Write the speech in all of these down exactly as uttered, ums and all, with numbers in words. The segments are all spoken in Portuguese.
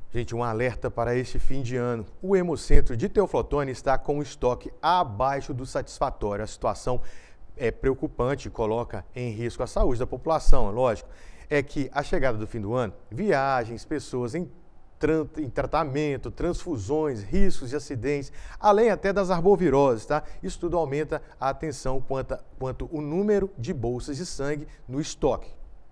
Gente, um alerta para este fim de ano. O Hemocentro de Teoflotone está com o estoque abaixo do satisfatório. A situação é preocupante e coloca em risco a saúde da população, lógico. É que a chegada do fim do ano, viagens, pessoas em, em tratamento, transfusões, riscos de acidentes, além até das arboviroses, tá? Isso tudo aumenta a atenção quanto, quanto o número de bolsas de sangue no estoque.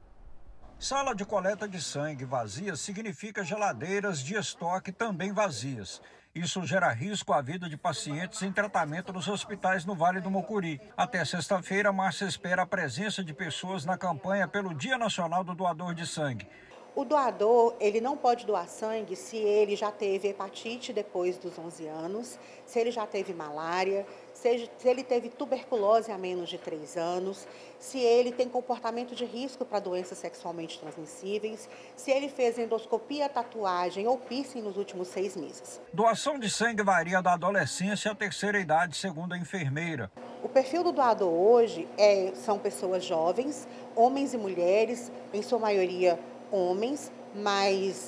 Sala de coleta de sangue vazia significa geladeiras de estoque também vazias. Isso gera risco à vida de pacientes em tratamento nos hospitais no Vale do Mucuri. Até sexta-feira, a Márcia espera a presença de pessoas na campanha pelo Dia Nacional do Doador de Sangue. O doador, ele não pode doar sangue se ele já teve hepatite depois dos onze anos, se ele já teve malária, se ele teve tuberculose há menos de três anos, se ele tem comportamento de risco para doenças sexualmente transmissíveis, se ele fez endoscopia, tatuagem ou piercing nos últimos seis meses. Doação de sangue varia da adolescência à terceira idade, segundo a enfermeira. O perfil do doador hoje é, são pessoas jovens, homens e mulheres, em sua maioria homens, mas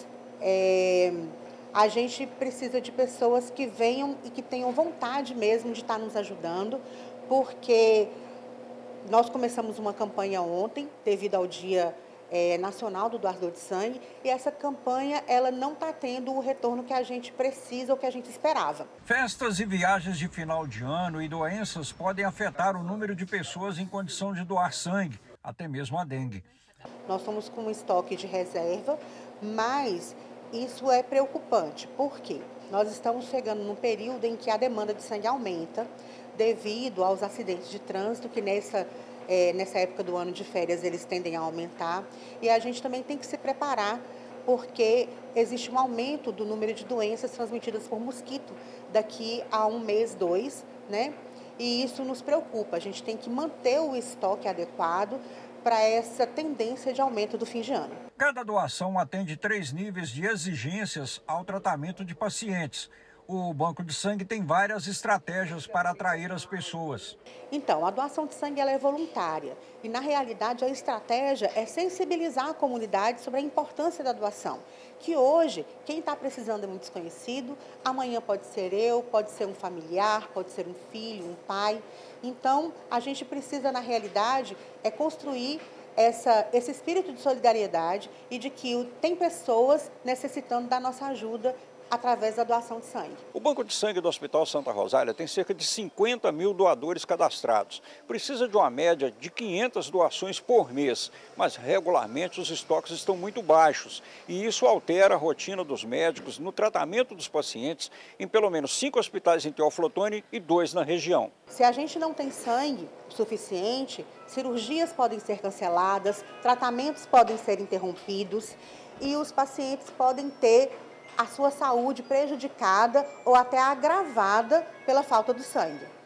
é, a gente precisa de pessoas que venham e que tenham vontade mesmo de estar nos ajudando, porque nós começamos uma campanha ontem, devido ao Dia é, Nacional do Doador de Sangue, e essa campanha ela não está tendo o retorno que a gente precisa ou que a gente esperava. Festas e viagens de final de ano e doenças podem afetar o número de pessoas em condição de doar sangue, até mesmo a dengue. Nós estamos com um estoque de reserva, mas isso é preocupante. Por quê? Nós estamos chegando num período em que a demanda de sangue aumenta devido aos acidentes de trânsito, que nessa, é, nessa época do ano de férias eles tendem a aumentar. E a gente também tem que se preparar, porque existe um aumento do número de doenças transmitidas por mosquito daqui a um mês, dois, né? E isso nos preocupa. A gente tem que manter o estoque adequado para essa tendência de aumento do fim de ano. Cada doação atende três níveis de exigências ao tratamento de pacientes. O banco de sangue tem várias estratégias para atrair as pessoas. Então, a doação de sangue ela é voluntária e, na realidade, a estratégia é sensibilizar a comunidade sobre a importância da doação. Que hoje, quem está precisando é um desconhecido, amanhã pode ser eu, pode ser um familiar, pode ser um filho, um pai. Então, a gente precisa, na realidade, é construir essa, esse espírito de solidariedade e de que tem pessoas necessitando da nossa ajuda através da doação de sangue. O Banco de Sangue do Hospital Santa Rosália tem cerca de cinquenta mil doadores cadastrados. Precisa de uma média de quinhentas doações por mês, mas regularmente os estoques estão muito baixos e isso altera a rotina dos médicos no tratamento dos pacientes em pelo menos cinco hospitais em Teoflotone e dois na região. Se a gente não tem sangue suficiente, cirurgias podem ser canceladas, tratamentos podem ser interrompidos e os pacientes podem ter a sua saúde prejudicada ou até agravada pela falta do sangue.